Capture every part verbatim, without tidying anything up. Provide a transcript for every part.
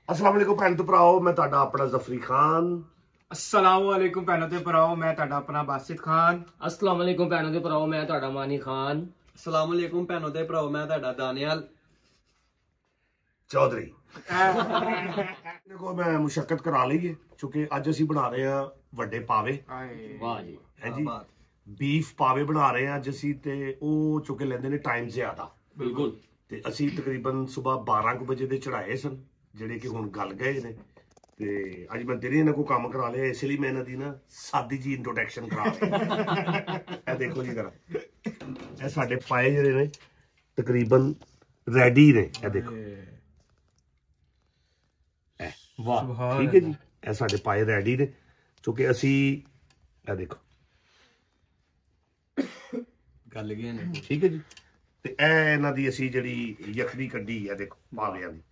अस्सलाम वालेकुम भैन ते भराओ, मैं तुहाडा अपना जफरी खान। अस्सलाम वालेकुम भैनों ते भराओ, मैं तुहाडा अपना बासित खान। अस्सलाम वालेकुम भैनों ते भराओ, मैं तुहाडा मानी खान। अस्सलाम वालेकुम भैनों ते भराओ, मैं तुहाडा दानियाल चौधरी। देखो मैं मुशक्कत करा ली है क्योंकि अज असी बना रहे हैं वड्डे पावे। वाह जी, है जी, बीफ पावे बना रहे हैं अज असी ते ओ चुके लेंदे ने टाइम ज्यादा। बिल्कुल। ते असी तकरीबन सुबह बारह को बजे दे चढ़ाए सन जेडे कि हुण गल गए ने। ते अज मैं दिने इन्हां को काम करा लिया, इसलिए मैं इन्हां दी ना सादी जी इंट्रोडक्शन करा रहा। ए देखो जी जरा, ए साडे पाए जेडे ने तकरीबन रेडी ने। ए देखो, वाह, ठीक है जी, ए साडे पाए रेडी ने क्योंकि असी ए देखो गल गए ने। ठीक है जी। ते ए इन्हां दी असी जेहड़ी यखनी कड्डी है, देखो पावियां दी,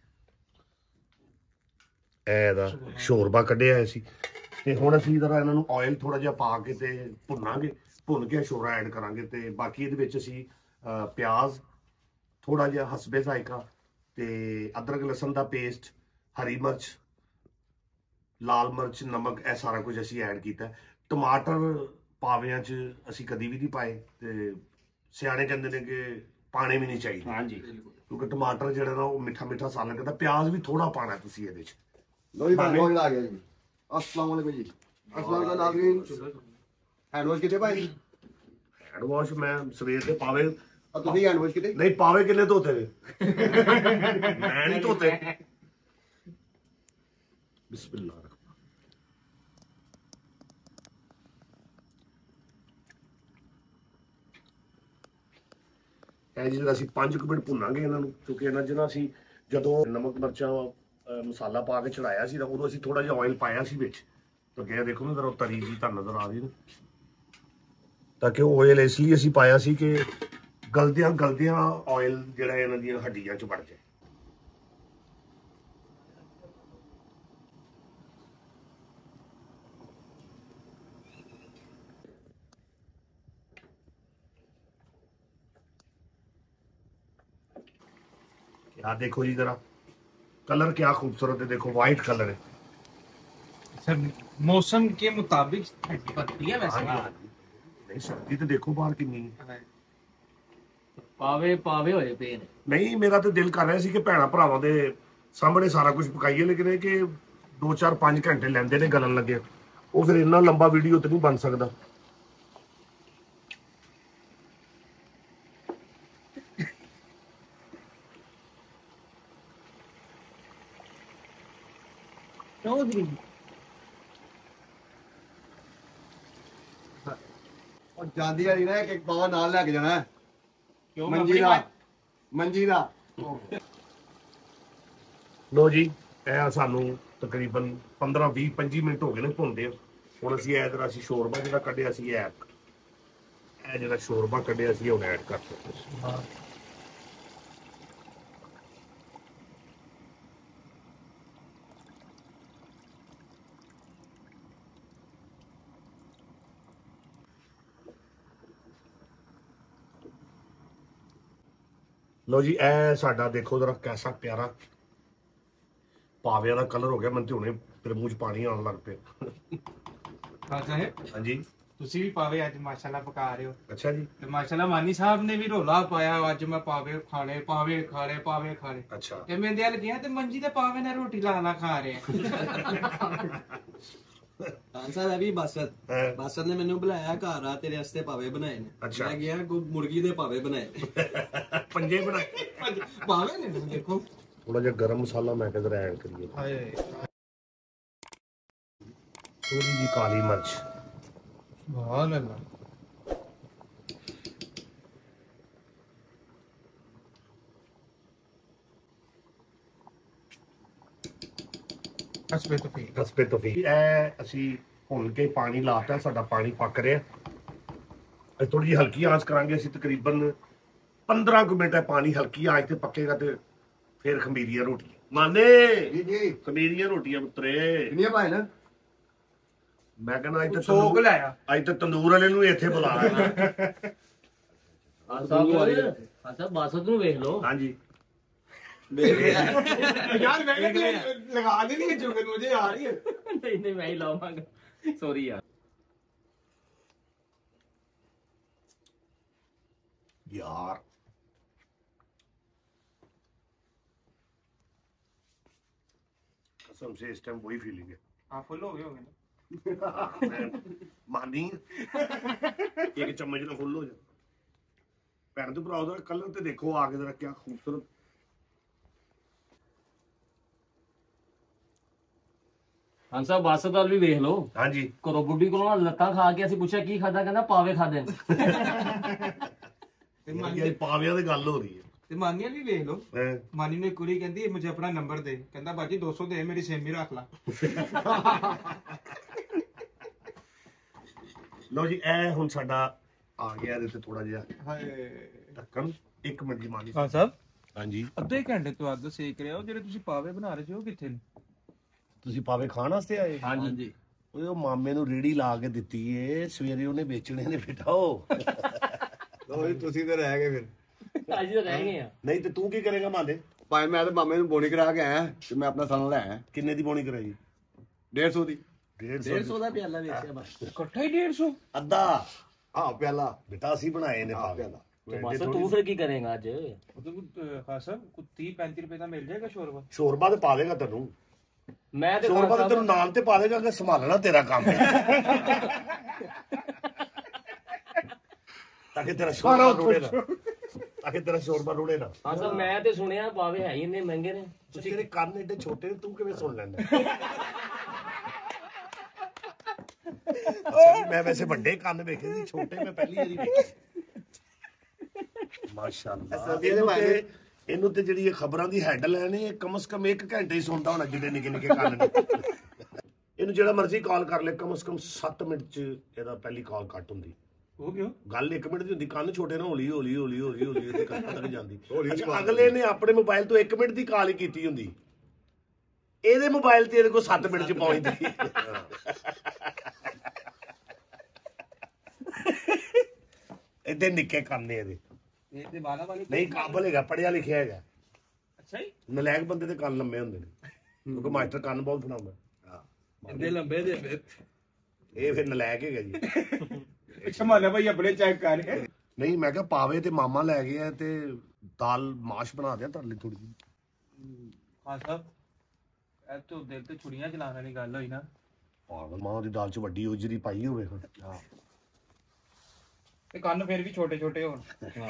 ਇਹਦਾ ਸ਼ੋਰਬਾ ਕੱਢਿਆ ਸੀ ਤੇ ਹੁਣ ਅਸੀਂ ਜਰਾ ਇਹਨਾਂ ਨੂੰ ਆਇਲ ਥੋੜਾ ਜਿਹਾ ਪਾ ਕੇ ਤੇ ਭੁੰਨਾਂਗੇ। ਭੁੰਨ ਕੇ ਸ਼ੋਰਾ ਐਡ ਕਰਾਂਗੇ ਤੇ ਬਾਕੀ ਇਹਦੇ ਵਿੱਚ ਅਸੀਂ ਪਿਆਜ਼ ਥੋੜਾ ਜਿਹਾ ਹਸਬੇ ਜ਼ਾਇਕਾ ਤੇ ਅਦਰਕ ਲਸਣ ਦਾ ਪੇਸਟ, ਹਰੀ ਮਿਰਚ, ਲਾਲ ਮਿਰਚ, ਨਮਕ, ਇਹ ਸਾਰਾ ਕੁਝ ਅਸੀਂ ਐਡ ਕੀਤਾ। ਟਮਾਟਰ ਪਾਵਿਆਂ 'ਚ ਅਸੀਂ ਕਦੀ ਵੀ ਨਹੀਂ ਪਾਏ ਤੇ ਸਿਆਣੇ ਕਹਿੰਦੇ ਨੇ ਕਿ ਪਾਣੇ ਵੀ ਨਹੀਂ ਚਾਹੀਦੇ। ਹਾਂਜੀ, ਕਿਉਂਕਿ ਟਮਾਟਰ ਜਿਹੜਾ ਨਾ ਉਹ ਮਿੱਠਾ ਮਿੱਠਾ ਸਾਲਣ ਕਰਦਾ। ਪਿਆਜ਼ ਵੀ ਥੋੜਾ ਪਾਣਾ ਤੁਸੀਂ ਇਹਦੇ 'ਚ। लो जी भाई रोज आ गया जी। अस्सलाम वालेकुम जी। अस्सलाम वालेकुम नाज़रीन। हैंड वॉश कितने भाई? हैंड वॉश मैं सवेर के पावे और तुसी हैंड वॉश कितने? नहीं, पावे किन्ने धोते ने? मैं नहीं धोते। बिस्मिल्लाह। ਇਹ ਜਿਹੜਾ ਅਸੀਂ ਪੰਜ ਕੁ ਮਿੰਟ ਭੁੰਨਾਂਗੇ ਇਹਨਾਂ ਨੂੰ ਕਿਉਂਕਿ ਇਹਨਾਂ ਜਿਹਨਾਂ ਅਸੀਂ ਜਦੋਂ ਨਮਕ ਮਿਰਚਾਂ ਮਸਾਲਾ ਪਾ ਕੇ ਚੜਾਇਆ ਸੀ ਤਾਂ ਉਦੋਂ ਅਸੀਂ ਥੋੜਾ ਜਿਹਾ ਆਇਲ ਪਾਇਆ ਸੀ ਵਿੱਚ। ਤਾਂ ਗਿਆ ਦੇਖੋ ਨਾ, ਜਰਾ ਤਰੀ ਜੀ ਤੁਹਾਨੂੰ ਨਜ਼ਰ ਆ ਰਹੀ ਨਾ, ਤਾਂ ਕਿ ਉਹ ਆਇਲ ਇਸ ਲਈ ਅਸੀਂ ਪਾਇਆ ਸੀ ਕਿ ਗਲਦਿਆਂ ਗਲਦਿਆਂ ਆਇਲ ਜਿਹੜਾ ਇਹਨਾਂ ਦੀਆਂ ਹੱਡੀਆਂ 'ਚ ਵੜ ਜਾਏ। यार देखो जी जरा कलर क्या खूबसूरत है, देखो वाइट कलर है। सर मौसम के मुताबिक ठंडी पड़ती है वैसे। नहीं, सर्दी तो देखो बाहर कितनी है। पावे पावे होए पे ने। नहीं, मेरा तो दिल कर रहा सी कि भैणा भरावां दे सामने सारा कुछ पकाइए, लेकिन ये कि दो चार पांच घंटे लैंदे ने गलन लगे, वो फिर इन्ना लंबा वीडियो तो नहीं बन सकता। और जांदी वाली ना एक पावा नाल लेके जाना है। क्यों मंजी दा मंजी दा लो जी, ਇਹ ਸਾਨੂੰ ਤਕਰੀਬਨ ਪੰਦਰਾਂ ਵੀਹ ਪੱਚੀ ਮਿੰਟ ਹੋ ਗਏ ਨੇ ਭੁੰਨਦੇ। ਹੁਣ ਅਸੀਂ ਇਹ ਜਿਹੜਾ ਅਸੀਂ ਸ਼ੋਰਬਾ ਜਿਹੜਾ ਕੱਢਿਆ ਸੀ, ਇਹ ਇਹ ਜਿਹੜਾ ਸ਼ੋਰਬਾ ਕੱਢਿਆ ਸੀ ਉਹ ਐਡ ਕਰ ਸਕਦੇ ਹਾਂ। लो जी, ए साडा देखो जरा कैसा प्यारा पाविया का कलर हो गया। मैं तो हुणे तेरे मूंह च पानी आने लग पे। खासा है। हाँ जी, ਤੁਸੀਂ ਵੀ ਪਾਵੇ ਅੱਜ ਮਾਸ਼ਾਅੱਲਾ ਪਕਾ ਰਹੇ ਹੋ। अच्छा जी, ਤੇ ਮਾਸ਼ਾਅੱਲਾ ਮਾਨੀ ਸਾਹਿਬ ਨੇ ਵੀ ਰੋਲਾ ਪਾਇਆ ਅੱਜ ਮੈਂ ਪਾਵੇ ਖਾਣੇ ਪਾਵੇ ਖਾਣੇ ਪਾਵੇ ਖਾਣੇ। अच्छा ਤੇ ਮੈਂ ਦਿਲ ਗਿਆ ਤੇ ਮੰਜੀ ਤੇ ਪਾਵੇ ਨਾਲ ਰੋਟੀ ਲਾ ਲਾ ਖਾ ਰਹੇ ਆ। ਆਂਸਰ ਹੈ ਵੀ ਬਾਸਤ है। ਬਾਸਤ ਨੇ ਮੈਨੂੰ ਬੁਲਾਇਆ ਘਰ ਆ, ਤੇਰੇ ਵਾਸਤੇ ਪਾਵੇ ਬਣਾਏ ਨੇ। ਅੱਛਾ। ਮੈਂ ਗਿਆ ਕੋ ਮੁਰਗੀ ਦੇ ਪਾਵੇ ਬਣਾਏ पंजे बनाए। ਪਾਵੇ ਨੇ ਦੇਖੋ। थोड़ा जिहा गरम मसाला मैं किधर ऐड करिए, ਹਾਏ थोड़ी जी काली मिर्च, ਸੁਭਾਨ ਅੱਲਾਹ। ਹਸਬੇ ਤੋਂ ਫੀ हसबे तौफीक। ਇਹ ਅਸੀਂ ਭੁੰਨ ਕੇ ਪਾਣੀ ਲਾਤਾ, ਸਾਡਾ ਪਾਣੀ ਪੱਕ ਰਿਹਾ। ਇਹ ਥੋੜੀ ਜਿਹੀ ਹਲਕੀ ਆਂਚ ਕਰਾਂਗੇ ਅਸੀਂ, ਤਕਰੀਬਨ ਪੰਦਰਾਂ ਕੁ ਮਿੰਟ। ਇਹ ਪਾਣੀ ਹਲਕੀ ਆਂਚ ਤੇ ਪੱਕੇਗਾ ਤੇ ਫਿਰ ਖਮੀਰੀਆਂ ਰੋਟੀਆਂ ਮਾਨੇ जी जी ਖਮੀਰੀਆਂ ਰੋਟੀਆਂ ਪੁੱਤਰੇ। कितने भाई ना? मैं कहना अज ਸੋਗ ਲਾਇਆ। अज तो तंदूर वाले नूं इत्थे बुला लेना। ਹਾਂ ਸਾਹਿਬ, ਹਾਂ ਸਾਹਿਬ ਬਾਸਤ ਨੂੰ ਵੇਖ ਲਓ। हाँ जी, यार मैंने तो लगा देनी है चुगन, मुझे आ रही है। नहीं नहीं मैं ही लाऊंगा, सॉरी यार। यार कसम से इस टाइम वही फीलिंग है। हाँ फुल हो गए होंगे ना। मानी एक चम्मच ना फुल हो जाए। भैन तो भरा ਉਹਦਾ ਕਲਰ ਤੇ ਦੇਖੋ ਆ ਕੇ ਜਰਾ ਕੀ ਖੂਬਸੂਰਤ। ਹਾਂ ਸਾਹਿਬ ਬਾਸਦਾਲ ਵੀ ਵੇਖ ਲਓ। ਹਾਂਜੀ ਘਰੋਂ ਬੁੱਢੀ ਕੋਲੋਂ ਲੱਤਾਂ ਖਾ ਕੇ ਅਸੀਂ ਪੁੱਛਿਆ ਕੀ ਖਾਦਾ, ਕਹਿੰਦਾ ਪਾਵੇ ਖਾਦੇ ਨੇ। ਤੇ ਮਾਨੀ ਇਹ ਪਾਵਿਆਂ ਦੀ ਗੱਲ ਹੋ ਰਹੀ ਹੈ। ਤੇ ਮਾਨੀਆਂ ਵੀ ਵੇਖ ਲਓ। ਹੈਂ। ਮਾਨੀ ਨੂੰ ਇੱਕ ਕੁੜੀ ਕਹਿੰਦੀ ਮੁਝੇ ਆਪਣਾ ਨੰਬਰ ਦੇ, ਕਹਿੰਦਾ ਬਾਜੀ ਦੋ ਸੌ ਦੇ ਮੇਰੀ ਸੇਮੀ ਰੱਖ ਲਾ। ਲਓ ਜੀ ਇਹ ਹੁਣ ਸਾਡਾ ਆ ਗਿਆ ਇਹਦੇ ਤੇ ਥੋੜਾ ਜਿਹਾ ਹਾਏ ਢੱਕਣ। ਇੱਕ ਮਿੰਟ ਦੀ ਮਾਨੀ ਹਾਂ ਸਾਹਿਬ, ਹਾਂਜੀ ਅੱਧੇ ਘੰਟੇ ਤੋਂ ਅੱਧ ਸੇਕ ਰਹੇ ਹੋ। ਜਿਹੜੇ ਤੁਸੀਂ ਪਾਵੇ ਬਣਾ ਰਹੇ ਸੀ ਉਹ ਕਿੱਥੇ ਨੇ? ਤੁਸੀਂ ਪਾਵੇ ਖਾਣ ਵਾਸਤੇ ਆਏ? ਹਾਂਜੀ ਓਏ ਉਹ ਮਾਮੇ ਨੂੰ ਰੇੜੀ ਲਾ ਕੇ ਦਿੱਤੀ ਏ, ਸਵੇਰੇ ਉਹਨੇ ਵੇਚਣੇ ਨੇ ਬੇਟਾ। ਉਹ ਲੋ ਤੁਸੀਂ ਤੇ ਰਹਿ ਗਏ ਫਿਰ। ਅੱਜ ਤਾਂ ਰਹਿ ਗਏ ਆ। ਨਹੀਂ ਤੇ ਤੂੰ ਕੀ ਕਰੇਗਾ ਮਾਲੇ? ਭਾਈ ਮੈਂ ਤਾਂ ਮਾਮੇ ਨੂੰ ਬੋਣੀ ਕਰਾ ਕੇ ਆਇਆ ਤੇ ਮੈਂ ਆਪਣਾ ਸਾਨ ਲੈ ਆਇਆ ਕਿੰਨੇ ਦੀ ਬੋਣੀ ਕਰਾਈ? ਡੇਢ ਸੌ ਦੀ। ਡੇਢ ਸੌ ਦਾ ਪਿਆਲਾ ਵੇਚਿਆ ਬਸ। ਇਕੱਠਾ ਹੀ ਡੇਢ ਸੌ? ਅੱਧਾ ਹਾਂ ਪਿਆਲਾ ਬੇਟਾ ਅਸੀਂ ਬਣਾਏ ਨੇ ਪਾਵੇ। ਪਿਆਲਾ। ਤੇ ਬਸ ਤੂੰ ਫਿਰ ਕੀ ਕਰੇਗਾ ਅੱਜ? ਹਾਂ ਸਾਹਿਬ ਕੁ ਤੀਹ ਪੈਂਤੀ ਰੁਪਏ ਦਾ ਮਿਲ ਜਾਏਗਾ ਸ਼ੋਰਬਾ। ਸ਼ੋਰਬਾ ਤੇ ਪਾ ਦੇਗਾ ਤੈਨੂੰ। ਮੈਂ ਤੇ ਸ਼ੋਰਬਾ ਤੇ ਤੈਨੂੰ ਨਾਲ ਤੇ ਪਾ ਦੇਗਾ ਕਿ ਸੰਭਾਲਣਾ ਤੇਰਾ ਕੰਮ ਹੈ। ਤਾਂ ਕਿ ਤੇਰਾ ਸ਼ੋਰਬਾ ਰੋੜੇ ਨਾ, ਤਾਂ ਕਿ ਤੇਰਾ ਸ਼ੋਰਬਾ ਰੋੜੇ ਨਾ। ਹਾਂ ਸਾਹਿਬ ਮੈਂ ਤੇ ਸੁਣਿਆ ਪਾਵੇ ਹੈ ਹੀ ਇੰਨੇ ਮਹਿੰਗੇ ਨੇ। ਤੁਸੀਂ ਤੇਰੇ ਕੰਨ ਏਡੇ ਛੋਟੇ ਨੇ, ਤੂੰ ਕਿਵੇਂ ਸੁਣ ਲੈਂਦਾ? ਅੱਛਾ ਜੀ, ਮੈਂ ਵੈਸੇ ਵੱਡੇ ਕੰਨ ਵੇਖੇ ਸੀ, ਛੋਟੇ ਮੈਂ ਪਹਿਲੀ ਵਾਰੀ ਵੇਖੇ। ਮਾਸ਼ਾਅੱਲਾ। ਸਰਦੀਆਂ ਦੇ ਇਹਨੂੰ ਮਾਇਨੇ। ਤੇ ਇਹਨੂੰ ਤੇ ਜਿਹੜੀ ਇਹ ਖਬਰਾਂ ਦੀ ਹੈਡਲਾਈਨ ਹੈ, ਕਮ ਸ ਕਮ ਇੱਕ ਘੰਟੇ ਹੀ ਸੁਣਦਾ ਹੋਣਾ ਜਿਹੜੇ ਨਿੱਕੇ ਨਿੱਕੇ ਕੰਨ ਨੇ। ਇਹਨੂੰ ਜਿਹੜਾ ਮਰਜ਼ੀ ਕਾਲ ਕਰ ਲੈ, ਕਮ ਸ ਕਮ ਸੱਤ ਮਿੰਟ ਚ ਇਹਦਾ ਪਹਿਲੀ ਕਾਲ ਕੱਟ ਹੁੰਦੀ। ਉਹ ਕਿਉਂ? ਗੱਲ ਇੱਕ ਮਿੰਟ ਦੀ ਹੁੰਦੀ, ਕੰਨ ਛੋਟੇ ਨਾ ਹੌਲੀ ਹੌਲੀ ਹੌਲੀ ਹੌਲੀ ਹੌਲੀ ਇਹਦੇ ਕੰਨ ਤੱਕ ਜਾਂਦੀ। ਹੌਲੀ ਅੱਛਾ, ਹੌਲੀ ਅਗਲੇ ਨੇ ਆਪਣੇ ਮੋਬਾਈਲ ਤੋਂ ਇੱਕ ਮਿੰਟ ਦੀ ਕਾਲ ਹੀ ਕੀਤੀ ਹੁੰਦੀ, ਇਹਦੇ ਮੋਬਾਈਲ ਤੇ ਇਹਦੇ ਕੋਲ ਸੱਤ ਮਿੰਟ ਚ ਪਹੁੰਚਦੀ। ਇਹਦੇ ਨਿੱਕੇ ਕੰਨ ਨੇ ਇਹਦੇ। ਇਹ ਤੇ ਬਾਲਾ ਵਾਲੀ ਨਹੀਂ ਕਾਬਲ ਹੈਗਾ, ਪੜਿਆ ਲਿਖਿਆ ਹੈਗਾ। ਅੱਛਾ ਜੀ, ਨਲਾਇਕ ਬੰਦੇ ਦੇ ਕੰਨ ਲੰਮੇ ਹੁੰਦੇ ਨੇ, ਕਿਉਂਕਿ ਮਾਸਟਰ ਕੰਨ ਬਹੁਤ ਫੜਾਉਂਦਾ। ਇੰਨੇ ਲੰਬੇ ਦੇ ਫਿਰ। ਇਹ ਫਿਰ ਨਲਾਇਕ ਹੈਗਾ ਜੀ। ਅੱਛਾ ਮਾਨਾ ਭਾਈ ਆਪਣੇ ਚੈੱਕ ਕਰ। ਨਹੀਂ ਮੈਂ ਕਿਹਾ ਪਾਵੇ ਤੇ ਮਾਮਾ ਲੈ ਗਿਆ ਤੇ ਦਾਲ ਮਾਸ਼ ਬਣਾ ਦਿਆਂ ਤੁਹਾਡੇ ਲਈ ਥੋੜੀ ਜਿਹੀ। ਹਾਂ ਸਾਹਿਬ ਇਹ ਤੋਂ ਦਿਲ ਤੇ ਛੁਰੀਆਂ ਚਲਾਉਣ ਵਾਲੀ ਗੱਲ ਹੋਈ ਨਾ। ਪਾਗਲ, ਮਾਂ ਦੀ ਦਾਲ ਚ ਵੱਡੀ ਉਜਰੀ ਪਾਈ ਹੋਵੇ ਹੁਣ। ਤੇ ਕੰਨ ਫਿਰ ਵੀ ਛੋਟੇ ਛੋਟੇ ਹੋਣ।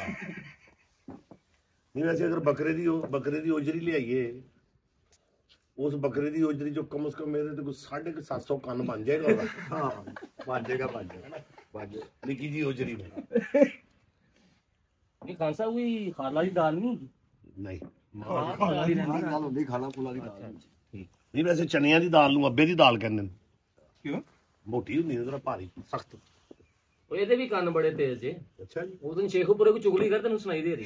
ਨਹੀਂ ਵੈਸੇ ਅਗਰ ਬੱਕਰੇ ਦੀ ਉਹ ਬੱਕਰੇ ਦੀ ਉਜਰੀ ਲਿਆਈਏ, ਉਸ ਬੱਕਰੇ ਦੀ ਉਜਰੀ ਚੋਂ ਕਮ ਸੇ ਕਮ ਮੇਰੇ ਤੇ ਕੋਈ ਸਾਢੇ ਕੁ ਸੱਤ ਸੌ ਕੰਨ ਬਣ ਜਾਏਗਾ ਉਹਦਾ। ਹਾਂ ਬਣ ਜਾਏਗਾ ਬਣ ਜਾਏਗਾ ਬਣ ਜਾਏਗਾ। ਨਿੱਕੀ ਜੀ ਉਜਰੀ में। ਇਹ ਖਾਨ ਸਾਹਿਬ ਕੋਈ ਖਾਲਾ ਦੀ ਦਾਲ ਨਹੀਂ ਹੁੰਦੀ? ਨਹੀਂ ਖਾਲਾ ਦੀ ਰਹਿੰਦੀ। ਨਾਲ ਹੁੰਦੀ ਖਾਣਾ ਫੁਲਾ ਦੀ ਦਾਲ। ਨਹੀਂ ਵੈਸੇ ਚਨਿਆਂ ਦੀ ਦਾਲ ਨੂੰ ਅੱਬੇ ਦੀ ਦਾਲ ਕਹਿੰਦੇ ਨੇ। ਕਿਉਂ? ਮੋਟੀ ਹੁੰਦੀ ਨੇ, ਜਰਾ ਭਾਰੀ ਸਖਤ। ਉਹ ਇਹਦੇ ਵੀ ਕੰਨ ਬੜੇ ਤੇਜ਼ ਜੇ। ਅੱਛਾ ਜੀ। ਉਹ ਦਿਨ ਸ਼ੇਖੂਪੁਰੇ ਕੋ ਚੁਗਲੀ ਕਰ ਤੈਨੂੰ ਸੁਣਾਈ ਦੇ ਰਹੀ।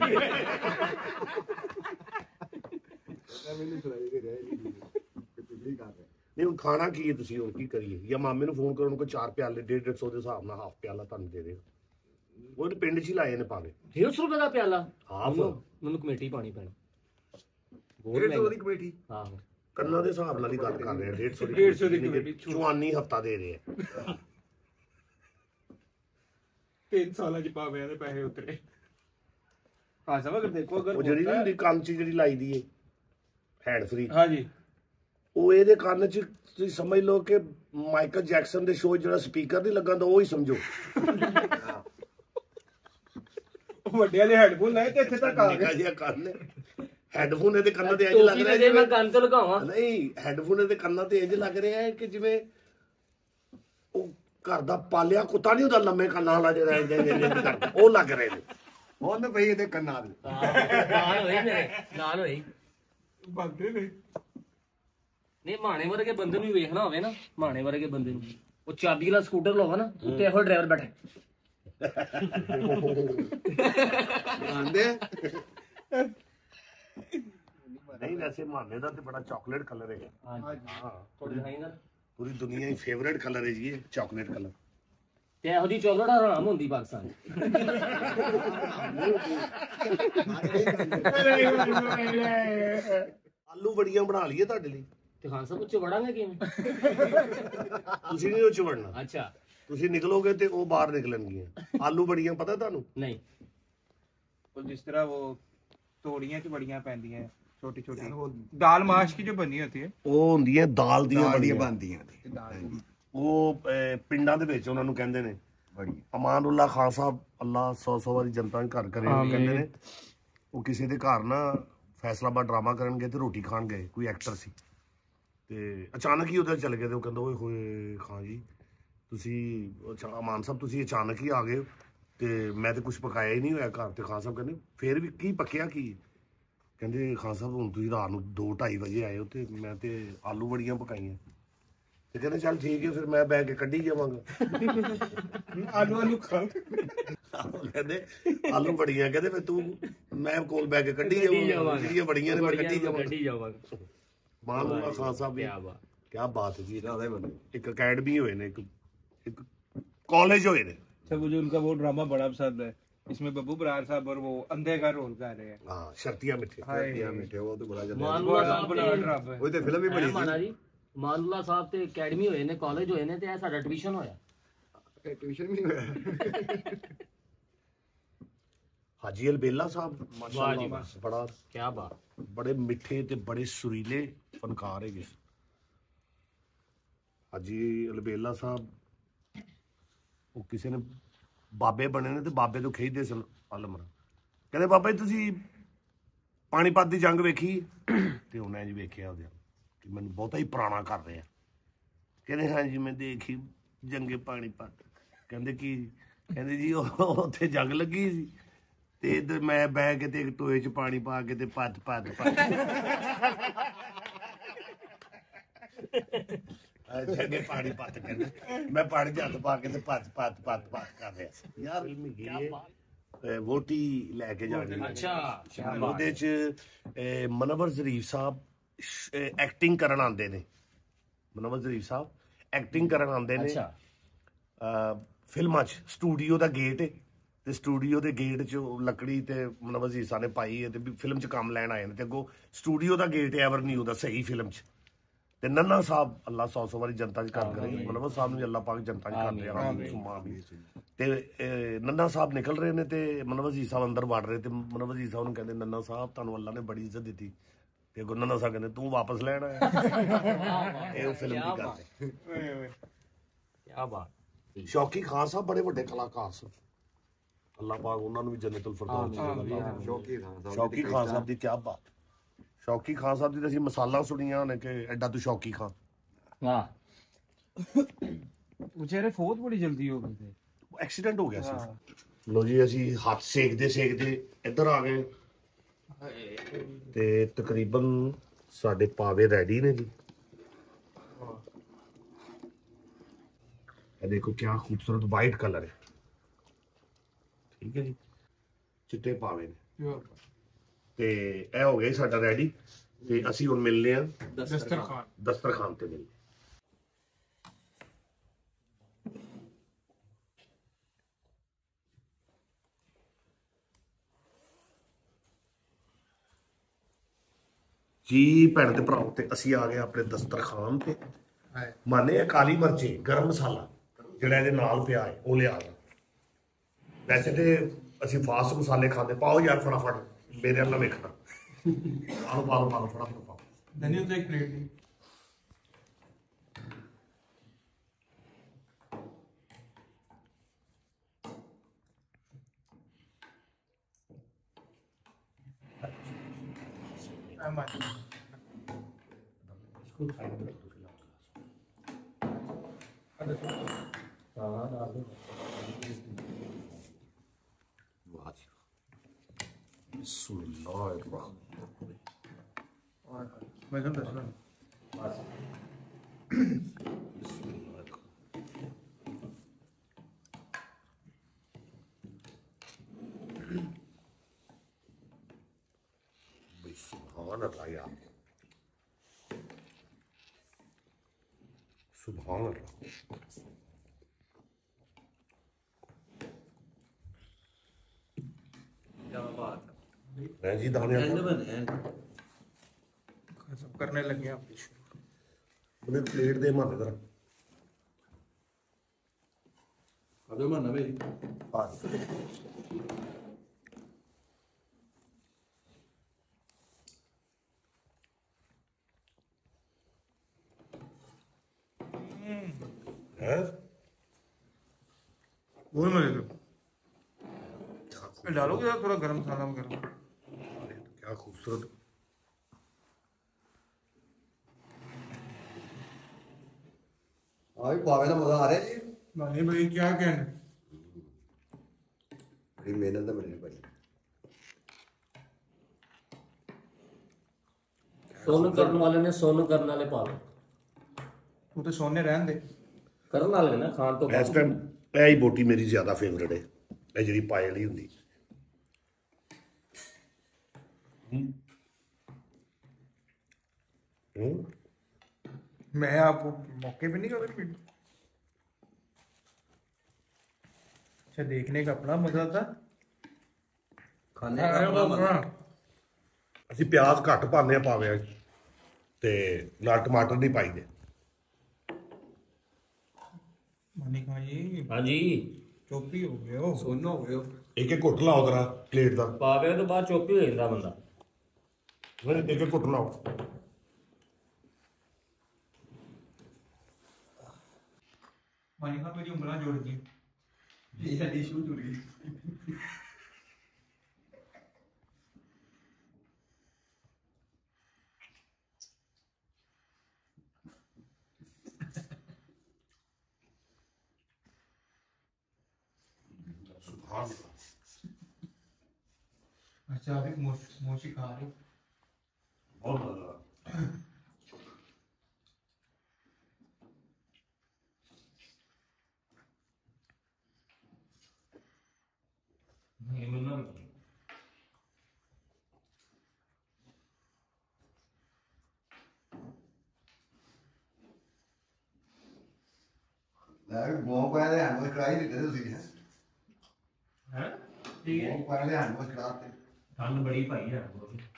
ਮੈਨੂੰ ਸੁਣਾਈ ਦੇ ਰਿਹਾ ਨਹੀਂ ਕਰ ਰਿਹਾ। ਨਹੀਂ ਹੁਣ ਖਾਣਾ ਕੀ ਹੈ ਤੁਸੀਂ, ਹੋਰ ਕੀ ਕਰੀਏ? ਜਾਂ ਮਾਮੇ ਨੂੰ ਫੋਨ ਕਰੋ, ਉਹਨੂੰ ਕੋਈ ਚਾਰ ਪਿਆਲੇ ਡੇਢ ਡੇਢ ਸੌ ਦੇ ਹਿਸਾਬ ਨਾਲ ਹਾਫ ਪਿਆਲਾ ਤੁਹਾਨੂੰ ਦੇ ਦੇਗਾ। ਉਹ ਪਿੰਡ 'ਚ ਹੀ ਲਾਏ ਨੇ ਪਾਵੇ। ਡੇਢ ਸੌ ਰੁਪਏ ਦਾ ਪਿਆਲਾ? ਹਾਫ ਮੈਨੂੰ ਕਮੇਟੀ ਪਾਣੀ ਪੈਣੀ। ਡੇਢ ਸੌ ਦੀ ਕਮੇਟੀ। ਆਹੋ ਕੰਨਾਂ ਦੇ ਹਿਸਾਬ ਨਾਲ ਹੀ ਗੱਲ ਕਰ ਰਹੇ ਆ। ਡੇਢ ਸੌ ਦੀ ਡੇਢ ਸੌ ਦੀ ਕਮੇਟੀ। ਚੁਆਨੀ ਹਫਤਾ ਦੇ ਰਹੇ ਆ। ਤਿੰਨ ਸਾਲਾਂ ਚ ਪਾਵੇ ਦੇ ਪੈਸੇ ਉਤਰੇ। ਹਾਂ ਸਾਹਿਬ ਅਗਰ ਦੇਖੋ, ਅਗਰ ਉਹ ਜਿਹੜੀ ਨਹੀਂ ਹੁੰਦੀ ਕੰਨ 'ਚ ਜਿਹੜੀ ਲਾਈ ਦੀ ਏ ਹੈਂਡ ਫ੍ਰੀ, ਹਾਂਜੀ ਉਹ ਇਹਦੇ ਕੰਨ 'ਚ ਤੁਸੀਂ ਸਮਝ ਲਓ ਕਿ ਮਾਈਕਲ ਜੈਕਸਨ ਦੇ ਸ਼ੋਅ ਜਿਹੜਾ ਸਪੀਕਰ ਨਹੀਂ ਲੱਗਾ ਤਾਂ ਉਹ ਹੀ ਸਮਝੋ। ਵੱਡੇ ਵਾਲੇ ਹੈਡਫੋਨ ਲਾਏ ਤੇ ਇੱਥੇ ਤੱਕ ਆ ਨਿੱਕਾ ਗਏ। ਜਿਹਾ ਕੰਨ ਹੈ, ਹੈਡਫੋਨ ਇਹਦੇ ਕੰਨਾਂ ਤੇ ਇੰਜ ਲੱਗ ਟੋਪੀ ਰਿਹਾ ਦੇ ਮੈਂ ਜਿਵੇਂ- ਕੰਨ ਤੇ ਲਗਾਵਾਂ। ਨਹੀਂ ਹੈਡਫੋਨ ਇਹਦੇ ਕੰਨਾਂ ਤੇ ਇੰਜ ਲੱਗ ਰਿਹਾ ਹੈ ਕਿ ਜਿਵੇਂ ਉਹ ਘਰ ਦਾ ਪਾਲਿਆ ਕੁੱਤਾ ਨਹੀਂ ਹੁੰਦਾ ਲੰਮੇ ਕੰਨਾਂ ਵਾਲਾ ਜਿਹੜਾ ਇੰਜ ਇੰਜ ਇੰਜ ਕਰਦਾ, ਉਹ ਲੱਗ ਰਹੇ ਨੇ। ਉਹਨੇ ਪਈ ਇਹਦੇ ਕੰਨਾਂ ਦੇ। ਨਾਲ ਹੋਈ ਮੇਰੇ ਨਾਲ ਹੋਈ। ਬੰਦੇ ਨੇ ਨਹੀਂ ਮਾਣੇ ਵਰਗੇ ਬੰਦੇ ਨੂੰ ਵੀ ਵੇਖਣਾ ਹੋਵੇ ਨਾ, ਮਾਣੇ ਵਰਗੇ ਬੰਦੇ ਨੂੰ ਉਹ ਚਾਬੀ ਵਾਲਾ ਸਕੂਟਰ ਲਾਵਾ ਨਾ, ਉੱਤੇ ਇਹੋ ਡਰਾਈਵਰ ਬੈਠਾ। ਆਂਦੇ ਨਹੀਂ ਵੈਸੇ ਮਾਨੇ ਦਾ ਤੇ ਬੜਾ ਚਾਕਲੇਟ ਕਲਰ ਹੈ। ਹਾਂ ਹਾਂ ਥੋੜੀ ਦਿਖਾਈ ਨਾ। ਪੂਰੀ ਦੁਨੀਆ ਦੀ ਫੇਵਰੇਟ ਕਲਰ ਹੈ ਜੀ ਇਹ ਚਾਕਲੇਟ ਕਲਰ। ਤੇ ਇਹੋ ਜਿਹੀ ਚੌਕਲੇਟ ਹਰਾਮ ਹੁੰਦੀ ਪਾਕਿਸਤਾਨ 'ਚ। ਆਲੂ ਬੜੀਆਂ ਬਣਾ ਲਈਏ ਤੁਹਾਡੇ ਲਈ। ਤੇ ਖਾਨ ਸਾਹਿਬ ਉੱਚ ਵੜਾਂਗੇ ਕਿਵੇਂ? ਤੁਸੀਂ ਨਹੀਂ ਉਹ ਚ ਵੜਨਾ, ਅੱਛਾ ਤੁਸੀਂ ਨਿਕਲੋਗੇ ਤੇ ਉਹ ਬਾਹਰ ਨਿਕਲਣਗੀਆਂ। ਆਲੂ ਬੜੀਆਂ ਪਤਾ ਤੁਹਾਨੂੰ? ਨਹੀਂ। तो जिस तरह वो तोड़ियां च बड़ियां पैंदी हैं छोटी छोटी, दाल माश की जो बनी होती है ਉਹ ਹੁੰਦੀਆਂ ਦਾਲ ਦੀਆਂ ਬੜੀਆਂ ਬਣਦੀਆਂ ਨੇ ਉਹ ਅਹ, ਪਿੰਡਾਂ ਦੇ ਵਿੱਚ ਉਹਨਾਂ ਨੂੰ ਕਹਿੰਦੇ ਨੇ ਬੜੀ ਅਮਾਨੁੱਲਾ ਖਾਨ ਸਾਹਿਬ, ਅੱਲਾ ਸੌ ਸੌ ਵਾਰੀ ਜਨਤਾ ਦੇ ਘਰ ਕਰੇ, ਉਹ ਕਹਿੰਦੇ ਨੇ ਉਹ ਕਿਸੇ ਦੇ ਘਰ ਨਾ ਫੈਸਲਾਬਾਦ ਡਰਾਮਾ ਕਰਨ ਗਏ ਤੇ ਰੋਟੀ ਖਾਣ ਗਏ, ਕੋਈ ਐਕਟਰ ਸੀ ਤੇ ਅਚਾਨਕ ਹੀ ਉਹਦੇ ਚਲੇ ਗਏ ਤੇ ਉਹ ਕਹਿੰਦਾ ਓਏ ਹੋਏ ਖਾਨ ਜੀ ਤੁਸੀਂ ਅੱਛਾ ਅਮਾਨ ਸਾਹਿਬ ਤੁਸੀਂ ਅਚਾਨਕ ਹੀ ਆ ਗਏ ਹੋ ਤੇ ਮੈਂ ਤੇ ਕੁਝ ਪਕਾਇਆ ਹੀ ਨਹੀਂ ਹੋਇਆ ਘਰ। ਤੇ ਖਾਨ ਸਾਹਿਬ ਕਹਿੰਦੇ ਫੇਰ ਵੀ ਕੀ ਪੱਕਿਆ ਕੀ? ਕਹਿੰਦੇ ਖਾਨ ਸਾਹਿਬ ਹੁਣ ਤੁਸੀਂ ਰਾਤ ਨੂੰ ਦੋ ਢਾਈ ਵਜੇ ਆਏ ਹੋ ਤੇ ਮੈਂ ਤੇ ਆਲੂ ਬੜੀਆਂ ਪਕਾਈਆਂ। ਤੇ ਕਹਿੰਦੇ ਚੱਲ ਠੀਕ ਹੈ ਫਿਰ ਮੈਂ ਬੈ ਕੇ ਕੱਢੀ ਜਾਵਾਂਗਾ। आलू आलू खा ਕਹਿੰਦੇ ਆਲੂ ਬੜੀਆਂ, ਕਹਿੰਦੇ ਫਿਰ ਤੂੰ ਮੈਂ ਕੋਲ ਬੈ ਕੇ ਕੱਢੀ ਜਾਵਾਂਗਾ, ਜਿਹੜੀਆਂ ਬੜੀਆਂ ਨੇ ਮੈਂ ਕੱਢੀ ਜਾਵਾਂਗਾ। ਕੱਢੀ ਜਾਵਾਂਗਾ। ਮਾਨੁੱਲਾ ਖਾਨ ਸਾਹਿਬ ਦੀ ਕਿਆ ਬਾਤ। ਕਿਆ ਬਾਤ ਹੈ ਜੀ। ਇੱਕ ਅਕੈਡਮੀ ਹੋਏ ਨੇ, ਇੱਕ ਇੱਕ ਕਾਲਜ ਹੋਏ ਨੇ। अच्छा मुझे उनका वो ड्रामा बड़ा पसंद है, इसमें बब्बू बरार साहब और वो अंधे का रोल कर रहे हैं। ਹਾਂ ਸ਼ਰਤੀਆਂ ਮਿੱਠੇ ਇਹ ਮਿੱਠੇ ਉਹ ਤਾਂ ਬੜਾ ਜਿਆਦਾ ਮਾਨੂਲਾ ਸਾਹਿਬ बड़ा ਤੇ ड्रामा है। ਉਹ ਤੇ ਫਿਲਮ ਵੀ ਬਣੀ ਮਾਨਾ ਜੀ, ਮਾਨੂਲਾ ਸਾਹਿਬ ਤੇ ਅਕੈਡਮੀ ਹੋਏ ਨੇ, ਕਾਲਜ ਹੋਏ ਨੇ, ਤੇ ਇਹ ਸਾਡਾ ਟਿਊਸ਼ਨ ਹੋਇਆ। ਸੀ ਟਿਊਸ਼ਨ ਵੀ ਨਹੀਂ ਹੋਇਆ। ਹਾਜੀ ਅਲਬੇਲਾ ਸਾਹਿਬ ਵਾਹ ਜੀ ਮਾਸ਼ਾਅੱਲਾ ਵਾਹ। ਬੜਾ ਕਿਆ ਬਾਤ। ਬੜੇ ਮਿੱਠੇ ਤੇ ਬੜੇ ਸੁਰੀਲੇ ਫਨਕਾਰ ਹੈਗੇ। ਹਾਜੀ ਅਲਬੇਲਾ ਸਾਹਿਬ ਉਹ ਕਿਸੇ ਨੇ ਬਾਬੇ ਬਣੇ ਨੇ ਤੇ ਬਾਬੇ ਤੋਂ ਖਿੱਚਦੇ ਸਨ ਅਲਮਰਾ, ਕਹਿੰਦੇ ਬਾਬਾ ਜੀ ਤੁਸੀਂ ਪਾਣੀਪਤ ਦੀ ਜੰਗ ਵੇਖੀ? ਤੇ ਉਹਨੇ ਜੀ ਵੇਖਿਆ ਉਹਦੇ ਕਿ ਮੈਨੂੰ ਬਹੁਤਾ ਹੀ ਪੁਰਾਣਾ ਕਰ ਰਿਹਾ। ਕਹਿੰਦੇ ਹਾਂਜੀ ਮੈਂ ਦੇਖੀ ਜੰਗੇ ਪਾਣੀਪਤ। ਕਹਿੰਦੇ ਕੀ? ਕਹਿੰਦੇ ਜੀ ਉਹ ਉੱਥੇ ਜੰਗ ਲੱਗੀ ਸੀ ਤੇ ਇੱਧਰ ਮੈਂ ਬਹਿ ਕੇ ਤੇ ਇੱਕ ਟੋਏ 'ਚ ਪਾਣੀ ਪਾ ਕੇ ਤੇ ਪੱਤ ਪੱਤ ਪੱਤ ਜੰਗੇ ਪਾਣੀ ਪੱਤ ਕਹਿੰਦੇ ਮੈਂ ਪਾਣੀ 'ਚ ਹੱਥ ਪਾ ਕੇ ਤੇ ਪੱਤ ਪੱਤ ਪੱਤ ਪੱਤ ਕਰ ਰਿਹਾ ਸੀ। ਯਾਰ ਇਹ ਵੋਟੀ ਲੈ ਕੇ ਜਾਣੀ ਹੈ। ਅੱਛਾ ਉਹਦੇ 'ਚ ਅਹ, ਮਨਵਰ ਜ਼ਰੀਫ ਸਾਹਿਬ ਐਕਟਿੰਗ ਕਰਨ ਆਉਂਦੇ ਨੇ। ਮਨਵਰ ਜ਼ਰੀਫ ਸਾਹਿਬ ਐਕਟਿੰਗ ਕਰਨ ਆਉਂਦੇ ਨੇ ਅੱਛਾ ਅਹ, ਫਿਲਮਾਂ 'ਚ। ਸਟੂਡੀਓ ਦਾ ਗੇਟ ਹੈ ਤੇ ਸਟੂਡੀਓ ਦੇ ਗੇਟ 'ਚ ਉਹ ਲੱਕੜੀ ਤੇ ਮਨਵਰ ਜ਼ਰੀਫ ਸਾਹਿਬ ਨੇ ਪਾਈ ਹੈ ਤੇ ਵੀ ਫਿਲਮ 'ਚ ਕੰਮ ਲੈਣ ਆਏ ਨੇ ਤੇ ਅੱਗੋਂ ਸਟੂਡੀਓ ਦਾ ਗੇਟ ਐਵਰ ਨਿਊ ਦਾ ਸਹੀ ਫਿਲਮ 'ਚ। ਤੇ ਨੰਨਾ ਸਾਹਿਬ ਅੱਲਾ ਸੌ ਸੌ ਵਾਰੀ ਜਨਤਾ 'ਚ ਕਰ ਕਰੇ, ਮਨਵਰ ਸਾਹਿਬ ਨੂੰ ਅੱਲਾ ਪਾਕ ਜਨਤਾ 'ਚ ਕਰ ਰਿਹਾ ਤੇ ਅਹ, ਨੰਨਾ ਸਾਹਿਬ ਨਿਕਲ ਰਹੇ ਨੇ ਤੇ ਮਨਵਰ ਜ਼ਰੀਫ ਸਾਹਿਬ ਅੰਦਰ ਵੜ ਰਹੇ ਤੇ ਮਨਵਰ ਜ਼ਰੀਫ ਸਾਹਿਬ ਨੂੰ ਕਹਿੰਦੇ ਨੰਨਾ ਸਾਹਿਬ ਤੁਹਾਨੂੰ ਅੱਲਾ ਨੇ ਬੜੀ ਇੱਜ਼ਤ ਦਿੱਤੀ। ਤੇ ਅੱਗੋਂ ਨੰਨਾ ਸਾਹਿਬ ਕਹਿੰਦੇ ਤੂੰ ਵਾਪਸ ਲੈਣ ਆਇਆ। ਇਹ ਉਹ ਫਿਲਮ ਦੀ ਗੱਲ ਹੈ। ਕਿਆ ਬਾਤ। ਸ਼ੌਕੀ ਖਾਨ ਸਾਹਿਬ ਬੜੇ ਵੱਡੇ ਕਲਾਕਾਰ ਸਨ, ਅੱਲਾਹ ਪਾਕ ਉਹਨਾਂ ਨੂੰ ਵੀ ਜੰਨਤੁਲ ਫਿਰਦੌਸ ਸ਼ੌਕੀ ਖਾਨ ਸਾਹਿਬ ਸ਼ੌਕੀ ਖਾਨ ਸਾਹਿਬ ਦੀ ਕਿਆ ਬਾਤ। ਸ਼ੌਕੀ ਖਾਨ ਸਾਹਿਬ ਦੀ ਤਾਂ ਅਸੀਂ ਮਸਾਲਾ ਸੁਣੀਆਂ ਨੇ ਕਿ ਐਡਾ ਤੂੰ ਸ਼ੌਕੀ ਖਾਨ। ਵਾਹ। बेचारे फौत बड़ी जल्दी हो गए थे। ਐਕਸੀਡੈਂਟ ਹੋ ਗਿਆ ਸੀ। ਲੋ ਜੀ ਅਸੀਂ ਹੱਥ ਸੇਕਦੇ ਸੇਕਦੇ ਇੱਧਰ ਆ ਗਏ ਤੇ ਤਕਰੀਬਨ ਸਾਡੇ ਪਾਵੇ ਰੈਡੀ ਨੇ ਜੀ। ਇਹ ਦੇਖੋ ਕਿਆ ਖੂਬਸੂਰਤ ਵਾਈਟ ਕਲਰ ਹੈ। ਠੀਕ ਹੈ ਜੀ, ਚਿੱਟੇ ਪਾਵੇ ਨੇ ਤੇ ਇਹ ਹੋ ਗਿਆ ਸਾਡਾ ਰੈਡੀ ਤੇ ਅਸੀਂ ਹੁਣ ਮਿਲਨੇ ਆ दस्तरखान ਦਸਤਰਖਾਨ ਤੇ ਮਿਲਨੇ। ਜੀ ਭੈਣ ਤੇ ਭਰਾਓ ਤੇ ਅਸੀਂ ਆ ਗਏ ਆਪਣੇ ਦਸਤਰਖਾਨ ਤੇ। ਮਾਨੇ ਇਹ ਕਾਲੀ ਮਿਰਚ ਗਰਮ ਮਸਾਲਾ ਜਿਹੜਾ ਇਹਦੇ ਨਾਲ ਪਿਆ ਹੈ ਉਹ ਲਿਆ ਗਿਆ। ਵੈਸੇ ਤੇ ਅਸੀਂ ਫਾਸਟ ਮਸਾਲੇ ਖਾਂਦੇ। ਪਾਓ ਯਾਰ ਫਟਾਫਟ ਮੇਰੇ ਨਾਲ ਵੇਖਣਾ। ਆਲੋ ਪਾਓ ਪਾਓ ਫਟਾਫਟ ਪਾਓ। धनिया तो एक प्लेट दी। मैं तो दस सुभान अल्लाह यार, सुभान अल्लाह। मैं जी दाने एंड बने हैं सब करने लगे आप मुझे प्लेट दे माने जरा अबे माना भाई बस है वो ही मजे तो डालोगे यार थोड़ा गरम मसाला वगैरह क्या खूबसूरत हाँ भी पावे का मजा आ रहा है जी नहीं भाई क्या कहने बड़ी मेहनत है मेरे भाई सोन करने वाले ने सोन करने वाले पा लो तू तो सोने रहन दे ਕਰਨ ਵਾਲੇ ਨਾ ਖਾਣ ਤੋਂ ਇਸ ਟਾਈਮ ਇਹ ਹੀ ਬੋਟੀ ਮੇਰੀ ਜ਼ਿਆਦਾ ਫੇਵਰੇਟ ਹੈ ਇਹ ਜਿਹੜੀ ਪਾਏ ਵਾਲੀ ਹੁੰਦੀ ਹੂੰ मैं आपको मौके पे नहीं कभी अच्छा देखने का अपना मजा था खाने का अपना मजा ਅਸੀਂ ਪਿਆਜ਼ ਘੱਟ ਪਾਉਂਦੇ ਆ ਪਾਵੇ ਤੇ ਨਾਲ ਟਮਾਟਰ ਨਹੀਂ ਪਾਈਦੇ मानी कहा जी ਹਾਂਜੀ चौपी हो गए हो सोनो हो गयो ਇੱਕ ਇੱਕ ਘੁੱਟ ਲਾਓ ਜਰਾ ਪਲੇਟ ਦਾ ਪਾਵੇ ਤੋਂ ਬਾਅਦ ਚੋਪੀ ਹੋ ਜਾਂਦਾ ਬੰਦਾ ਨਹੀਂ ਇੱਕ ਇੱਕ ਘੁੱਟ ਲਾਓ मानी कहा मेरी उंगलियां जोड़ दी ये डिशू जुड़ गई अच्छा अभी मोशी खा रहे ਬਹੁਤ ਮਜ਼ਾ ਨਹੀਂ ਮੈਨੂੰ ਲੈ ਗੋਂ ਪਾਇਆ ਦੇ ਹੰਡ ਕਰਾਈ ਦਿੱਤੇ ਤੁਸੀਂ ਹੈ ਹੈ ਠੀਕ ਹੈ ਗੋਂ ਪਾਇਆ ਦੇ ਹੰਡ ਕਰਾਤੇ ਠੰਡ ਬੜੀ ਭਾਈ ਹੈ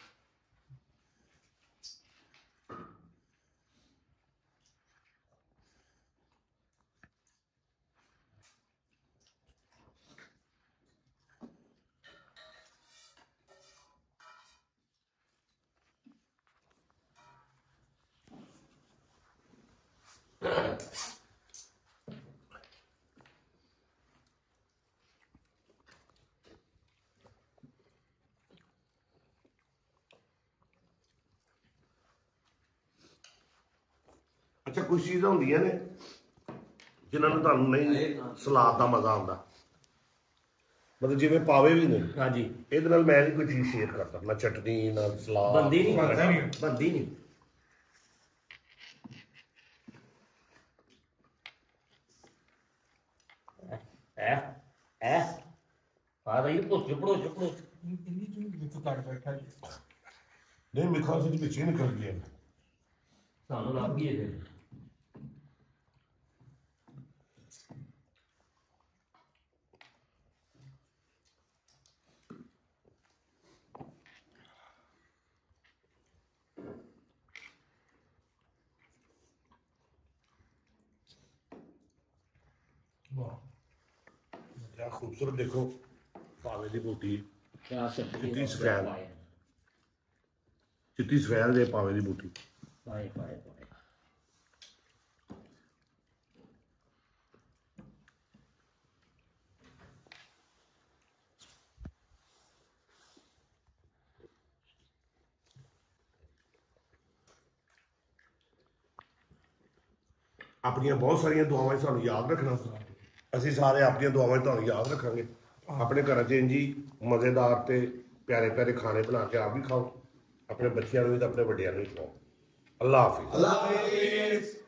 ਅੱਛਾ ਕੁਝ ਚੀਜ਼ਾਂ ਹੁੰਦੀਆਂ ਨੇ ਜਿਨ੍ਹਾਂ ਨੂੰ ਤੁਹਾਨੂੰ ਨਹੀਂ ਸਲਾਦ ਦਾ ਮਜ਼ਾ ਆਉਂਦਾ ਮਤਲਬ ਜਿਵੇਂ ਪਾਵੇ ਵੀ ਨੇ ਹਾਂਜੀ ਇਹਦੇ ਨਾਲ ਮੈਂ ਨਹੀਂ ਕੋਈ ਚੀਜ਼ ਸ਼ੇਅਰ ਕਰਦਾ ਨਾ ਚਟਨੀ ਨਾ ਸਲਾਦ ਬੰਦੀ ਨਹੀਂ ਬਣਦਾ ਨਹੀਂ। ਬੰਦੀ ਨਹੀਂ ਐ ਐ ਆ ਰਹੀ ਪੁੱਛ ਪੜੋ ਪੜੋ इन्हीं जो देखो काट बैठा जी ਨਹੀਂ ਮਿੱਠਾ ਸੀ ਵਿੱਚ ਹੀ ਨਿਕਲ ਗਿਆ ਸਾਨੂੰ ਲੱਗ ਗਈ ਇਹਦੇ वाह क्या खूबसूरत देखो पावे ਦੀ ਬੂਟੀ ਕਿਆ ਸਬਜ਼ੀ ਕਿੰਨੀ ਸਫੈਦ ਚਿੱਟੀ ਸਫੈਦ ਦੇ ਪਾਵੇ ਦੀ ਬੂਟੀ ਪਾਏ ਪਾਏ ਪਾਏ ਆਪਣੀਆਂ ਬਹੁਤ ਸਾਰੀਆਂ ਦੁਆਵਾਂ 'ਚ ਸਾਨੂੰ ਯਾਦ ਰੱਖਣਾ ਅਸੀਂ ਸਾਰੇ ਆਪਣੀਆਂ ਦੁਆਵਾਂ 'ਚ ਤੁਹਾਨੂੰ ਯਾਦ ਰੱਖਾਂਗੇ ਆਪਣੇ ਘਰਾਂ 'ਚ ਇੰਜੀ ਮਜ਼ੇਦਾਰ ਤੇ ਪਿਆਰੇ ਪਿਆਰੇ ਖਾਣੇ ਬਣਾ ਕੇ ਆਪ ਵੀ ਖਾਓ ਆਪਣੇ ਬੱਚਿਆਂ ਨੂੰ ਵੀ ਤੇ ਆਪਣੇ ਵੱਡਿਆਂ ਨੂੰ ਵੀ ਖਵਾਓ ਅੱਲਾ ਹਾਫਿਜ਼ ਅੱਲਾ ਹਾਫਿਜ਼